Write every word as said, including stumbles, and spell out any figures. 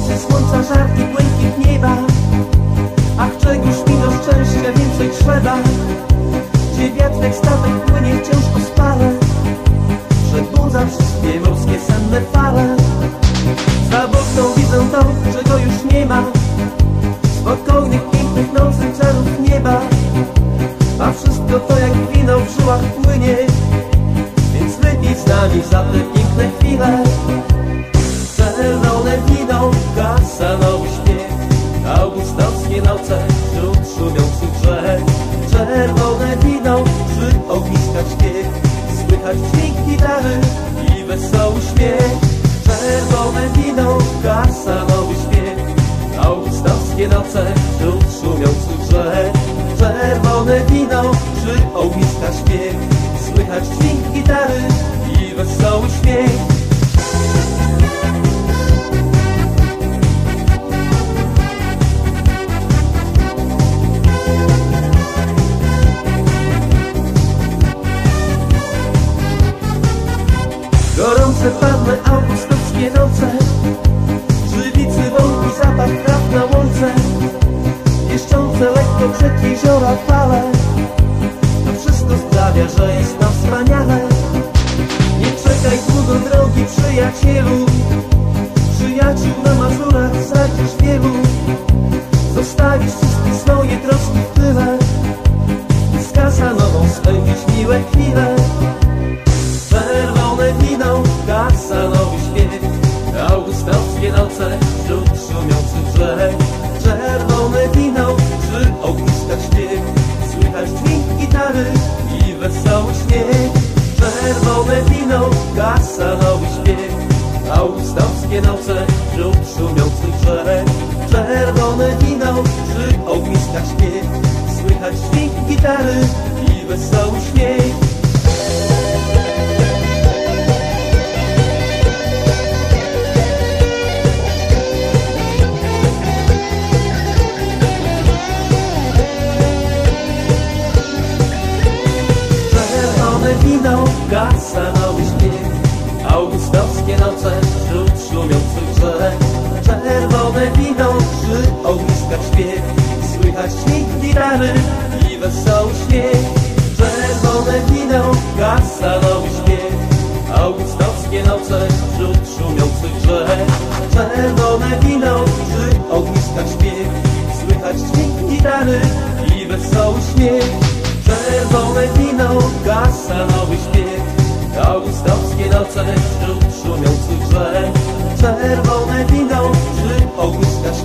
oczy słońca, żarki, błękit nieba. Ach, czegoż mi do szczęścia więcej trzeba, gdzie wiatr jak statek płynie wciąż o spale, przebudza wszystkie morskie senne fale. Za bokną widzę to, czego już nie ma, spokojnych, pięknych nocy, czarów nieba. A wszystko to jak wino w żyłach płynie, więc lepiej z nami za te piękne chwile. Czerwone wino, kasanowy śpiew, augustowskie noce wśród szumiących drzew. Czerwone wino, przy ogniskach śpiew, słychać dźwięk gitary i wesoły śmiech. Czerwone wino, kasanowy śpiew, augustowskie noce wśród szumiących drzew. Czerwone wino, przy ogniskach śpiew, słychać dźwięk gitary i wesoły śmiech. Gorące, parne, augustowskie noce, żywicy, wąki, zapach traw na łące, pieszczące lekko brzeg jeziora fale. To wszystko sprawia, że jest nam wspaniale. Nie czekaj długo, drogi przyjacielu, przyjaciół na Mazurach znajdziesz wielu. Zostawisz wszystkie swoje troski w tyle i z Kasanową spędzisz miłe chwile. Czerwone wino, kasanowy śpiew, augustowskie noce wśród szumiących drzew. Czerwone wino, przy ogniskach śpiew, słychać dźwięk gitary i wesoły śmiech. Czerwone wino, kasanowy śpiew, augustowskie noce wśród szumiących drzew. Czerwone wino, przy ogniskach śpiew, słychać dźwięk gitary i wesoły śmiech. Wino, kasanowy śpiew, augustowskie noce wśród szumiących drzew. Czerwone wino, przy ogniskach śpiew, słychać dźwięk gitary i wesoły śmiech. Czerwone wino, kasanowy śpiew, augustowskie noce wśród szumiących drzew. Czerwone wino, przy ogniskach śpiew, słychać dźwięk gitary i wesoły śmiech. Czerwone wino, kasanowy śpiew, augustowskie noce wśród szumiących drzew. Czerwone wino, przy ogniskach